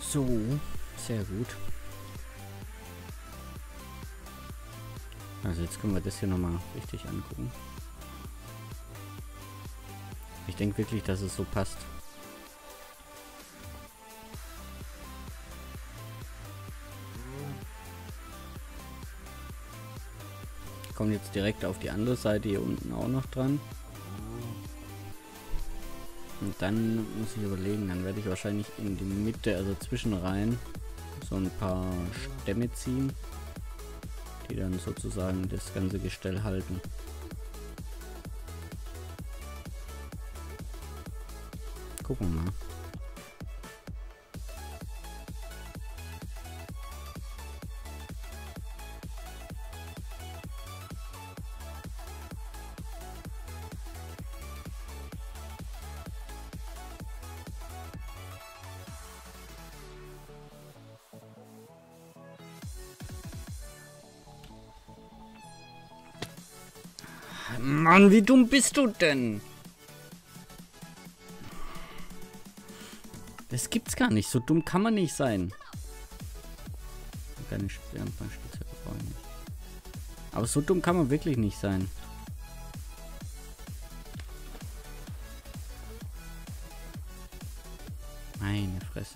So, sehr gut. Also jetzt können wir das hier nochmal richtig angucken. Ich denke wirklich, dass es so passt. Kommt jetzt direkt auf die andere Seite hier unten auch noch dran. Und dann muss ich überlegen, dann werde ich wahrscheinlich in die Mitte, also zwischen rein, so ein paar Stämme ziehen, die dann sozusagen das ganze Gestell halten. Gucken wir mal. Mann, wie dumm bist du denn? Das gibt's gar nicht. So dumm kann man nicht sein. Keine Spitzhacke brauche ich nicht. Aber so dumm kann man wirklich nicht sein. Meine Fresse.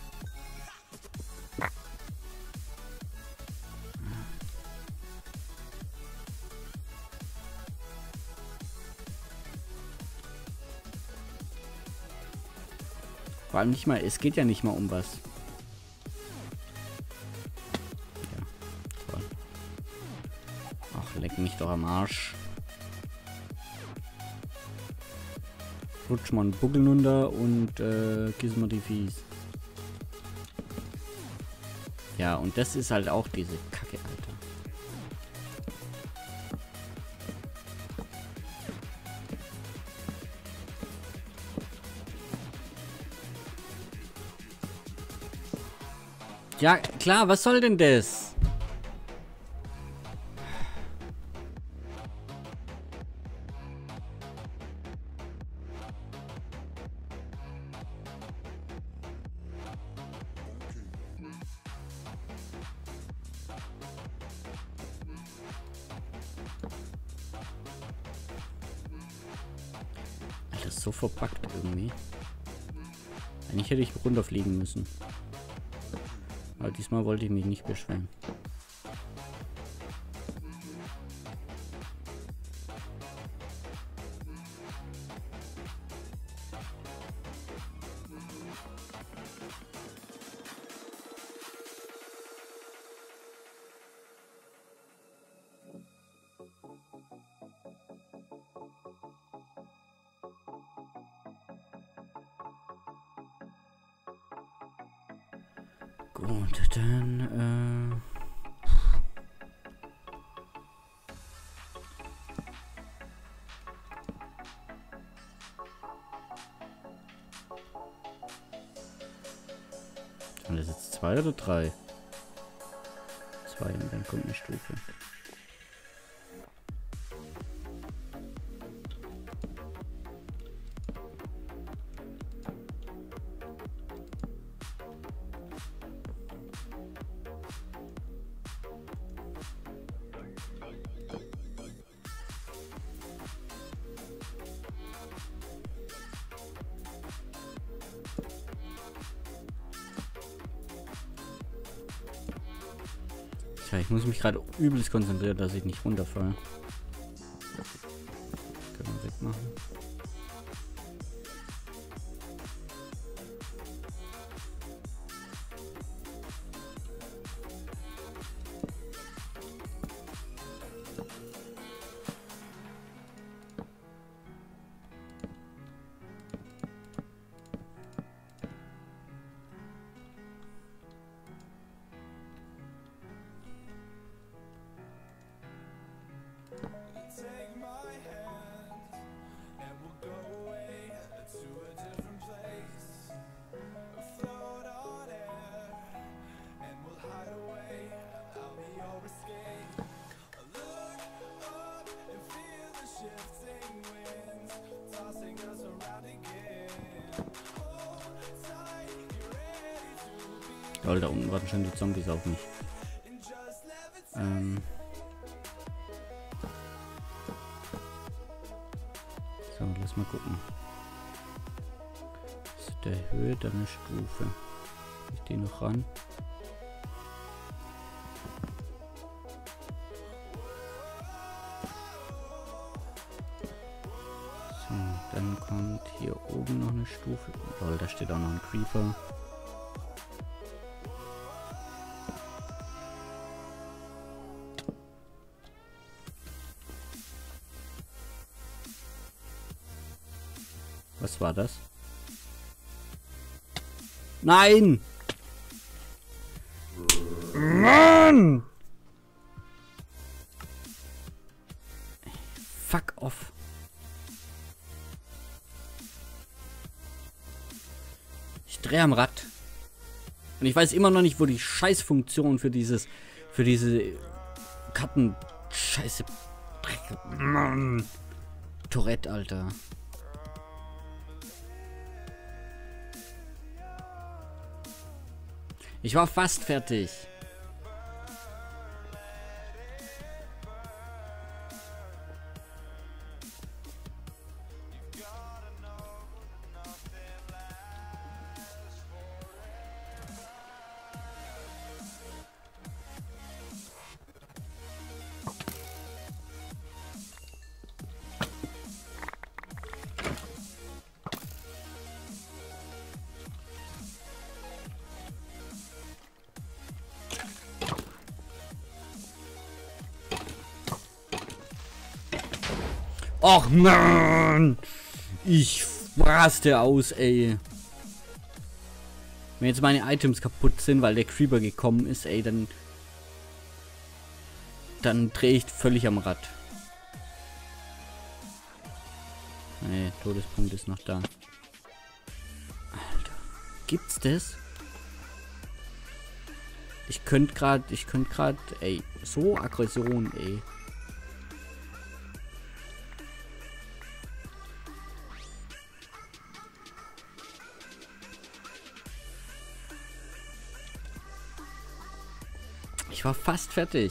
Vor allem nicht mal, es geht ja nicht mal um was. Ja, toll. Ach, leck mich doch am Arsch. Rutsch mal einen Buckel runter und kiss mal die Fies. Ja, und das ist halt auch diese Kacke, Alter. Ja, klar, was soll denn das? Alter, so verpackt irgendwie. Eigentlich hätte ich runterfliegen müssen. Aber diesmal wollte ich mich nicht beschweren. Gut, dann, Sind das jetzt 2 oder 3? 2 und dann kommt eine Stufe. Tja, ich muss mich gerade übelst konzentrieren, dass ich nicht runterfalle. Können wir wegmachen. Lol, da unten warten schon die Zombies auf mich. So, lass mal gucken. Das ist der Höhe, dann eine Stufe. Ich die noch ran. So, dann kommt hier oben noch eine Stufe. Lol, da steht auch noch ein Creeper. Was war das? Nein! Mann! Fuck off. Ich drehe am Rad. Und ich weiß immer noch nicht, wo die Scheißfunktion für diese Karten-Scheiße Mann. Tourette, Alter. Ich war fast fertig. Och Mann! Ich raste aus, ey. Wenn jetzt meine Items kaputt sind, weil der Creeper gekommen ist, ey, dann drehe ich völlig am Rad. Nee, Todespunkt ist noch da. Alter. Gibt's das? Ich könnte gerade, ey, so Aggression, ey. Ich war fast fertig.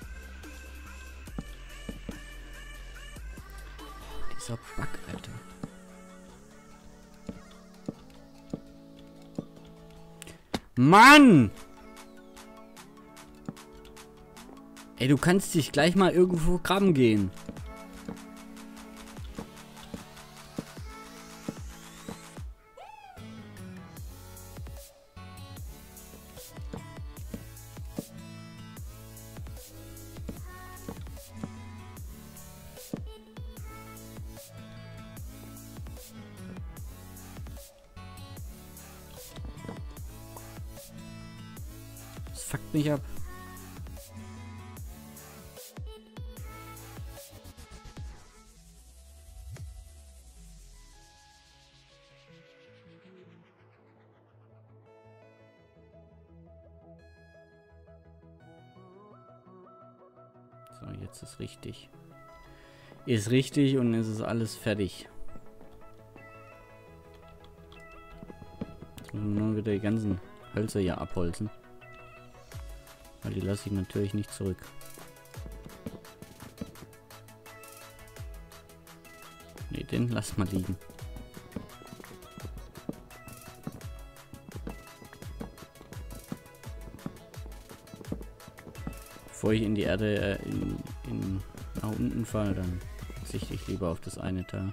Dieser Bug, Alter. Mann! Ey, du kannst dich gleich mal irgendwo graben gehen. Das fuckt mich ab. So, jetzt ist richtig. Ist richtig und es ist alles fertig. Jetzt müssen wir nur wieder die ganzen Hölzer hier abholzen. Weil die lasse ich natürlich nicht zurück. Ne, den lass mal liegen. Bevor ich in die Erde nach unten falle, dann verzichte ich lieber auf das eine Teil.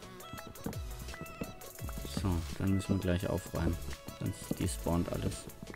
So, dann müssen wir gleich aufräumen. Sonst despawnt alles.